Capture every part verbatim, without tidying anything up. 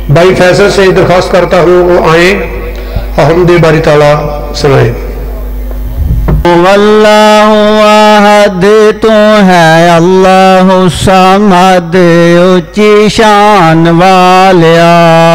بھائی فیصل سے درخواست کرتا ہوں وہ آئیں اور حمد باری تعالیٰ سنائیں۔ واللہ احد تو ہے اللہ صمد اونچی شان والیا،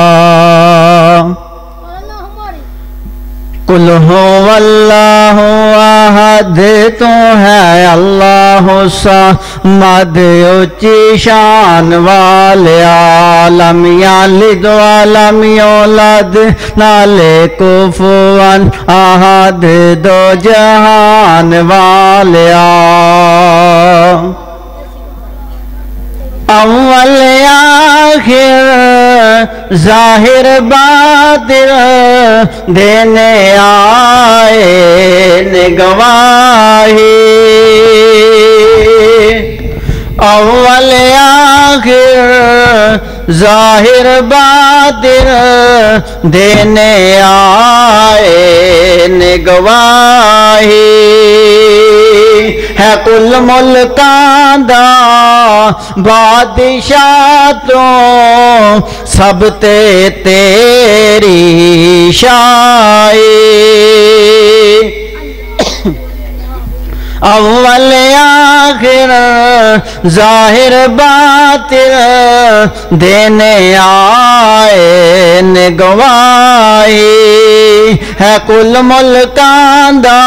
قل هو اللہ احد تو ہے اللہ صمد اونچی شان والیا، لم یلد ولم یولد نالے کفوا احد دو جہان والیا، اول آخر ظاہر باطن دینے آئے گواہی، اول آخر ظاہر باطن دینے آئے گواہی، ہے کل ملکاں دا بادشاہ تو سب تے تیری شاہی، اول آخر ظاہر باطن دینے آئے گواہی، ہے کل ملکاں دا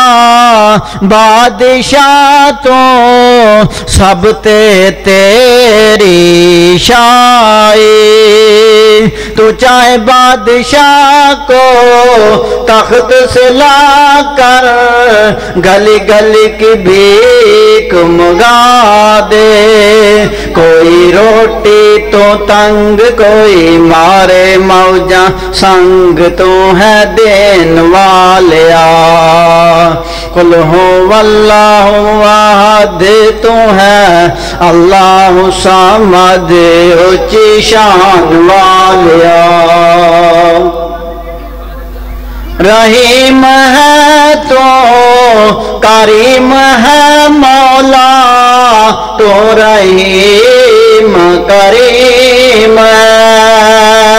بادشاہ تو سب تے تیری شاہی، تو چاہے بادشاہ کو تخت سے لا کر گلی گلی کی بھیک مگا دے، کوئی روٹی تو تنگ کوئی مارے موجاں سنگ تو ہے دین والیا، قل هو اللہ احد تو ہے اللہ صمد اونچی شان والیا، رحیم ہے تو کریم ہے مولا، تو رحیم کریم ہے،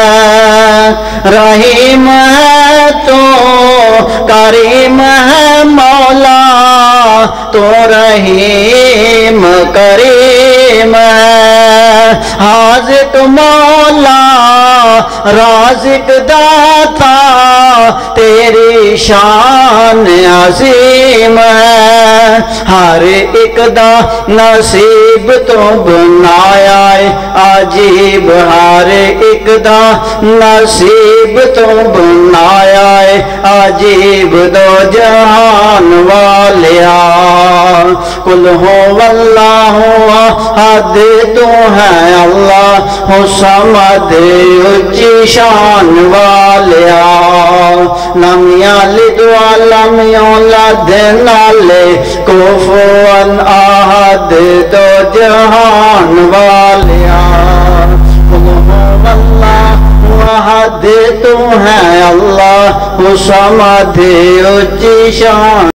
رحیم ہے تو کریم ہے مولا، تو رحیم کریم ہے، حاذق مولا رازق داتا تیری شان عظیم ہے، ہر ایک دا نصیب تو بنایا ہے عجیب، ہر ایک دا نصیب تو بنایا ہے عجیب، دو جہان والیا، قل هو اللہ احد تو ہے اللہ صمد اونچی شان والیا، لم یلد ولم یولد نالے کفوا احد دو جہان والیا، قل هو اللہ احد تو ہے اللہ صمد اونچی شان